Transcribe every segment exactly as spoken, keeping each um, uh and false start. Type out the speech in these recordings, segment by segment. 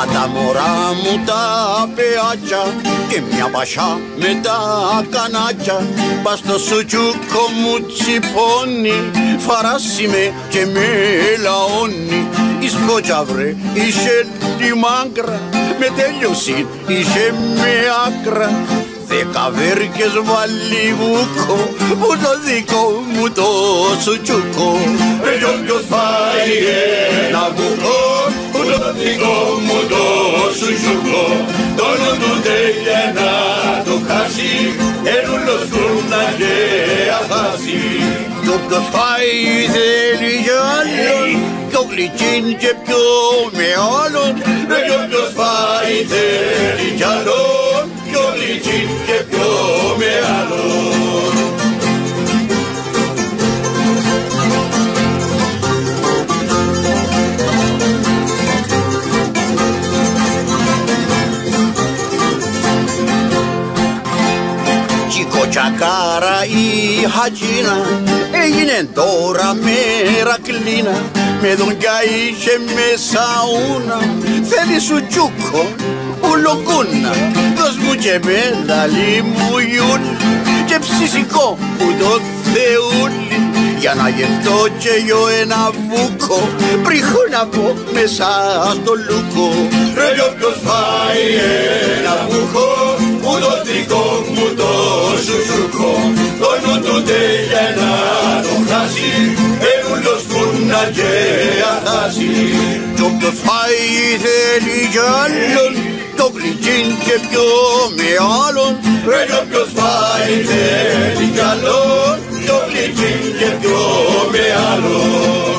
τα μωρά μου τα πεάκια και μια πασιά με τα κανάκια. Πας στο σουτσούκο μου τσιπώνει, φαράσει με και με λαώνει. Η σκότια βρε, είσαι τη μάγκρα, με τέλειωση είσαι με άκρα. Δέκα βέρκες βάλει βούκο, που το δικό μου το σουτσούκο. Ρε κι όποιος φάει ένα βούκο, που το δικό μου το σουτσούκο, το νου του τέλεια να το χάσει, ενούλος κουρνά και αφάσει. Κι όποιος φάει θέλει κι άλλον, πιο γλυκίν και πιο μεγάλον. Ρε κι όποιος φάει θέλει κι άλλον, πιο γλυκίν και πιο μεγάλον. Τσικοτσακάρα η χατζίνα έγινε τώρα μερακλίνα. Με δονκιά είχε μέσα ούνα, θέλει σου τσούκο ουλοκούνα. Δώσ' μου και μένα μου γιούλι και ψησικό που το θεούλι, για να γευτώ και εγώ ένα βούκο πριν να πω μέσα στο λούκο. Ρε κι όποιος φάει ένα βούκο, που το δικό μου το σουτσούκο, το νου του τέλεια να το χάσει, ενούλος κουρνά και αθάσει. Κι όποιος φάει θέλει κι άλλον, το γλυκίν και πιο μεγάλον. Ρε κι όποιος φάει θέλει κι άλλον, το γλυκίν και πιο μεγάλον.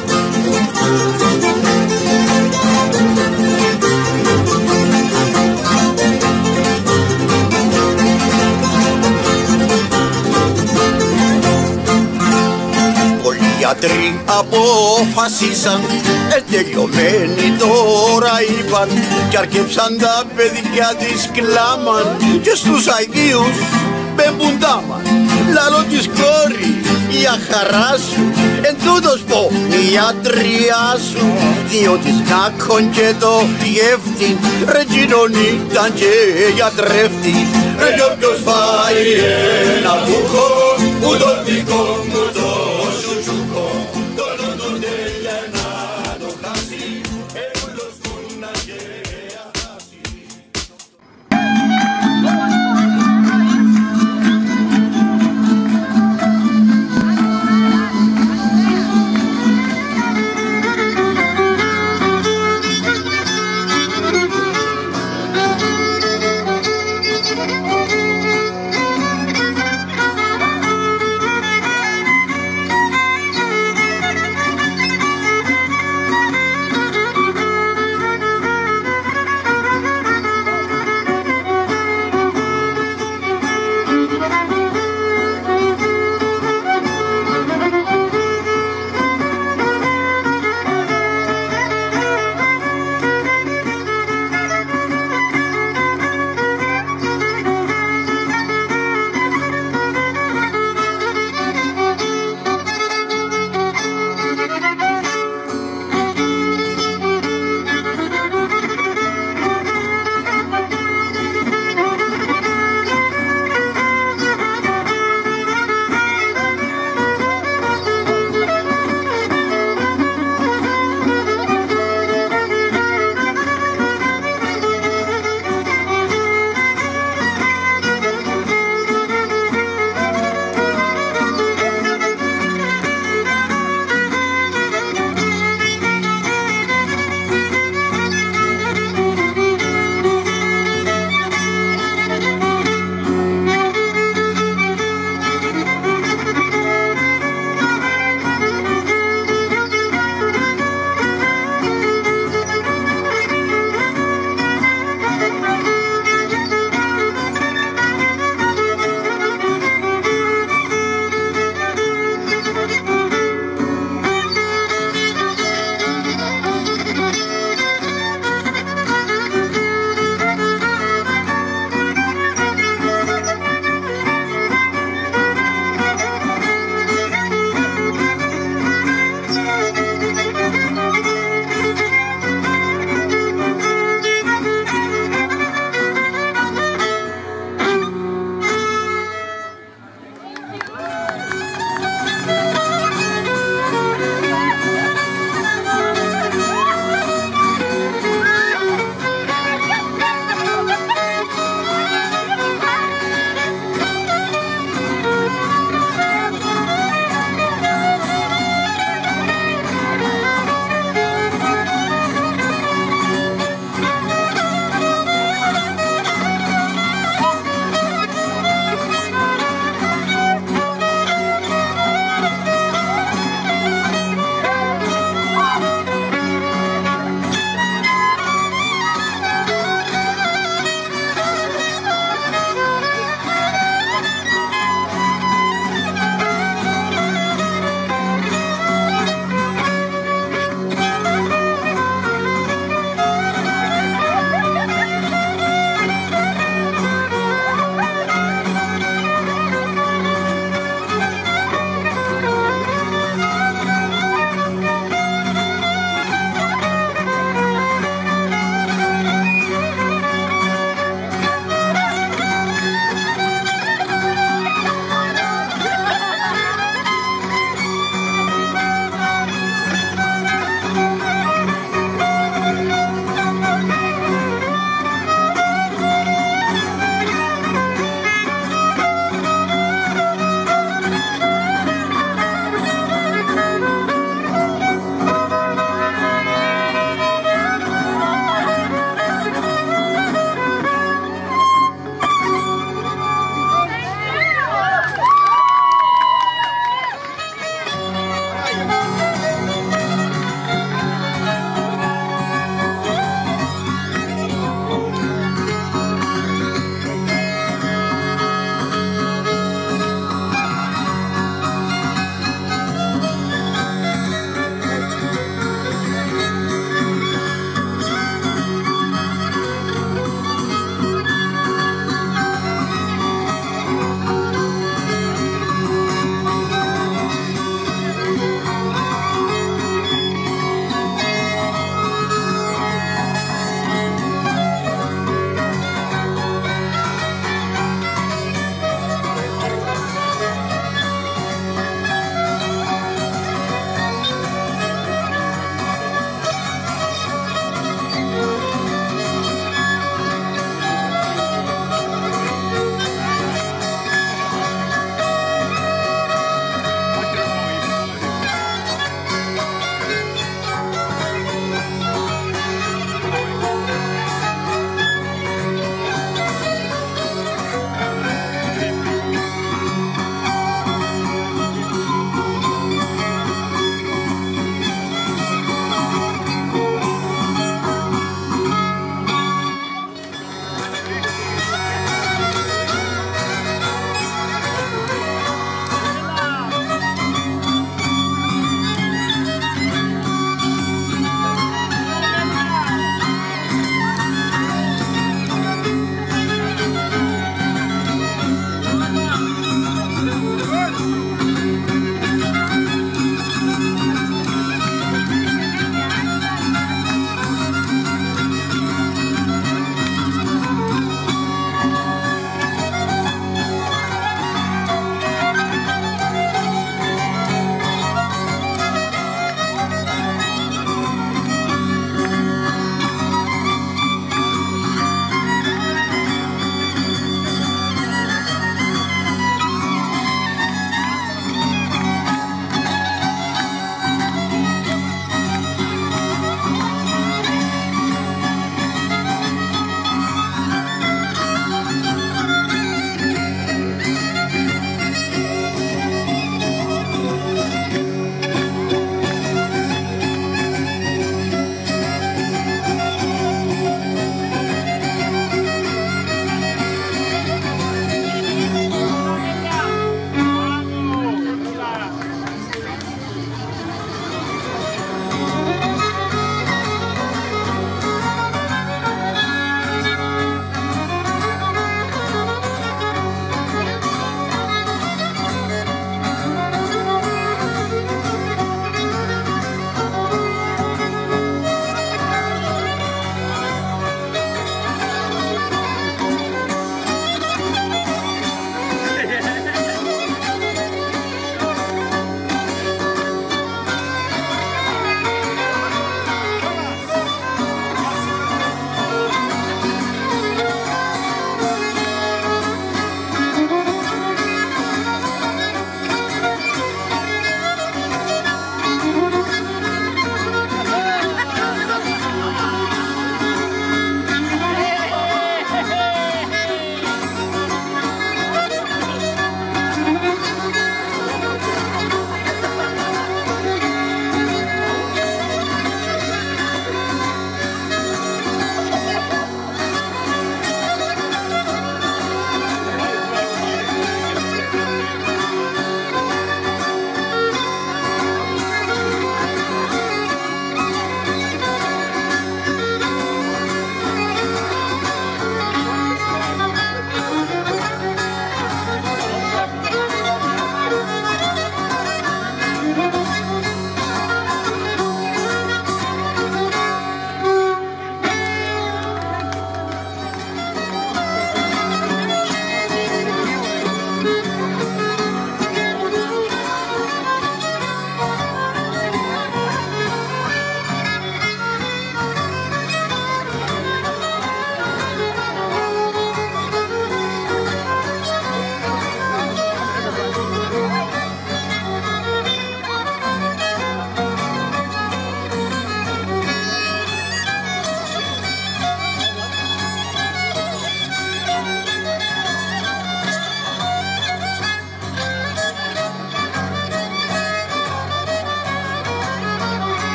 Οι γιατροί αποφασίσαν, ετελειωμένοι τώρα είπαν, κι αρκέψαν τα παιδιά της κλάμαν και στους Αγίους μπεμπουντάμαν. Λαλό της κόρη, για χαρά σου, εν τούτος πω η ιατριά σου, διότι σκάκον και το γεύτη, ρε κοινών ήταν και γιατρεύτη. Ρε κι όποιος φάει ένα βούχο, που το δικό μου